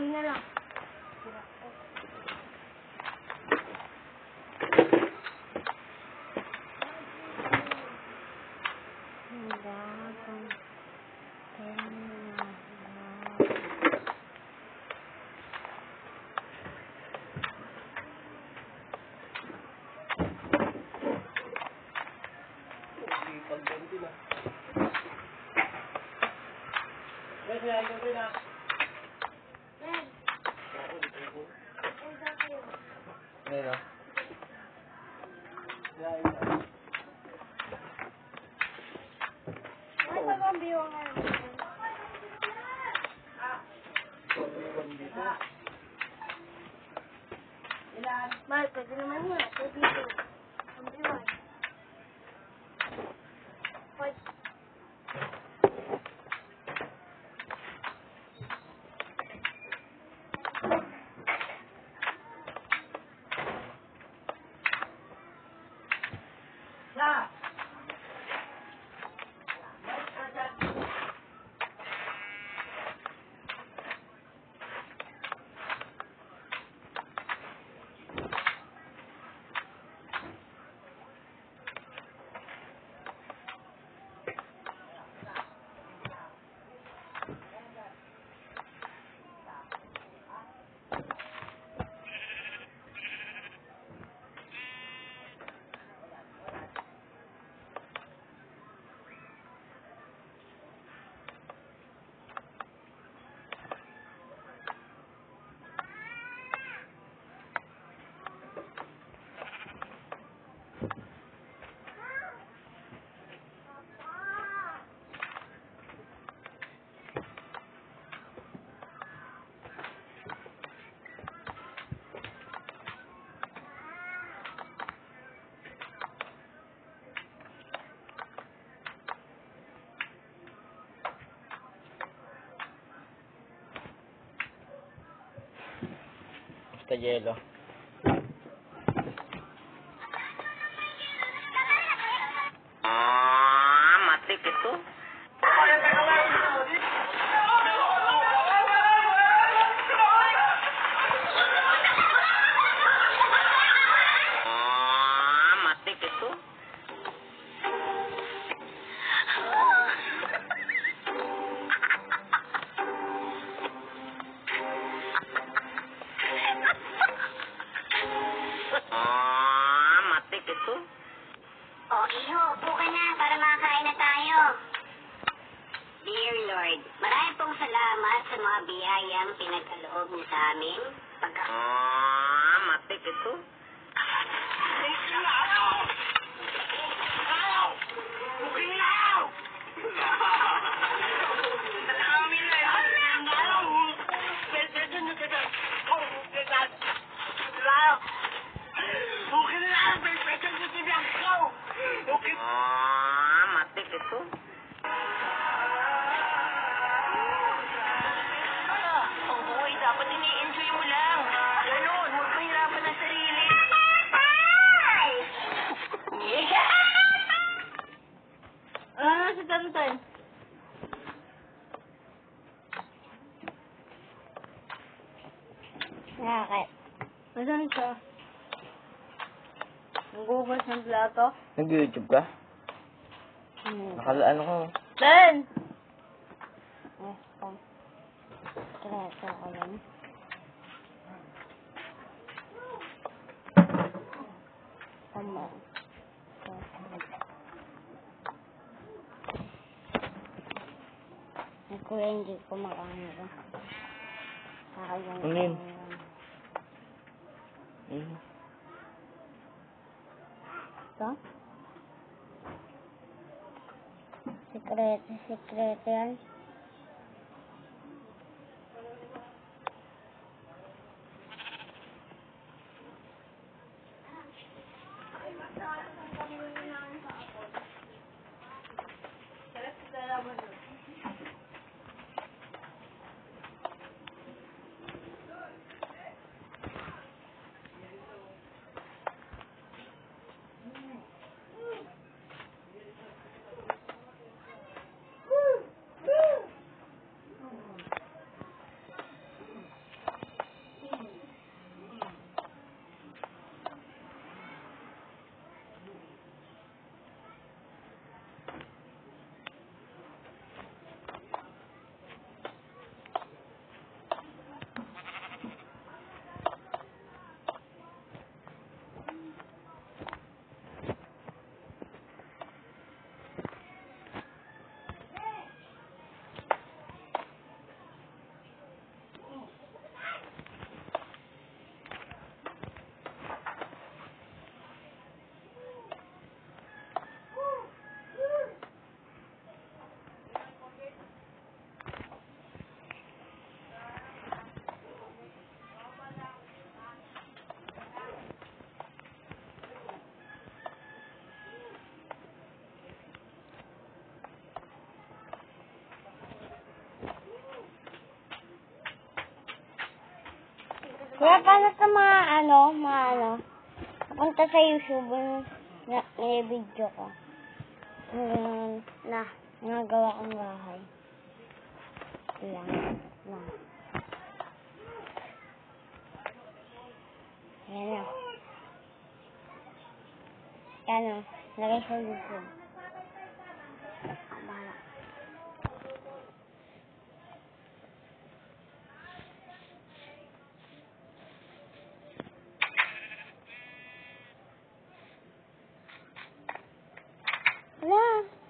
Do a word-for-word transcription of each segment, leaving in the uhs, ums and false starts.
Yun na lang. Ngayon, Ay, pag-ambiwa nga. Mahal, pwede naman yun. Pwede dito. Ambiwa. Pwede. basta yelo. Ah, matik itu. Ah, matik itu. Ah, matik itu. O, Iho, upo ka na para makakain na tayo. Dear Lord, marami pong salamat sa mga biyayang pinagkaloob niyo sa amin. Pagka... Ah, matik itu. Ah, matik itu. Ang buhay dapat ini-enjoy mo lang. Ganon, huwag mahirapan ang sarili. Ah, si Tantan. Bakit? Nasaan siya? Nagugas ng plato? Nag-YouTube ka? Hmm. Nakala ano ko? Ben! Eh, pang. Kreto ko lang. Tama. Ako hindi ko makaano ko. Kakayang Ano yun? Mm. Ito? Sekreto, sekreto yan. Kaya paano sa mga ano, mga ano, punta sa YouTube yung na, video ko. Um, na, nagawa kong bahay. Lang, lang. Ayan na. Ayan na, lagay sa YouTube. Bahala. Wala.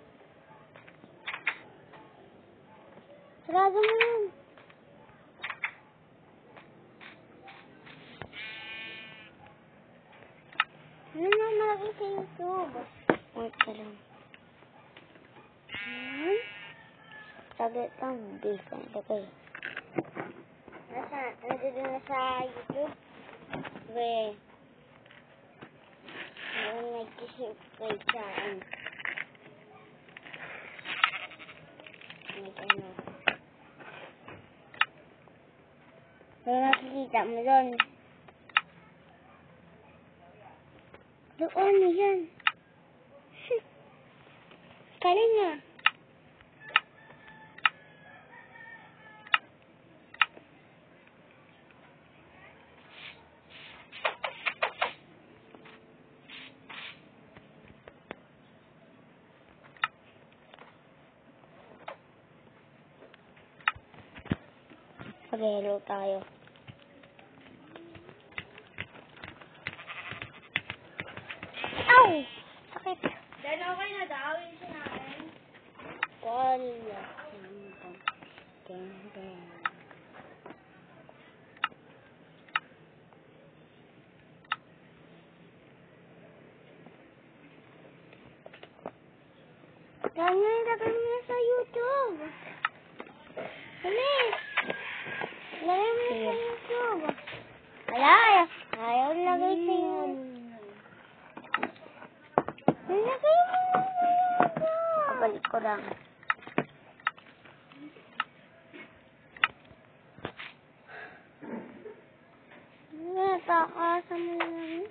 Sarado mo yun. Ano na malaki sa YouTube? Wait ka lang. Hmm? Saglit lang. Base lang. Okay. Nasa, nandito na sa YouTube. Wait. Ayun, nag-subscribe sa akin. Nag-ano. May makikita mo doon. Doon, yan. Kali nga. Mag-hello tayo. Ow! Sakit. Then okay na daw yung sinabi. Wala. Ganda. Kanya, ilagay mo na sa YouTube. Dali. Ilagay mo na sa YouTube. Wala. Ayaw lagay sa YouTube. Ilagay mo na sa YouTube. Kabalik ko lang. Natakasan mo lang.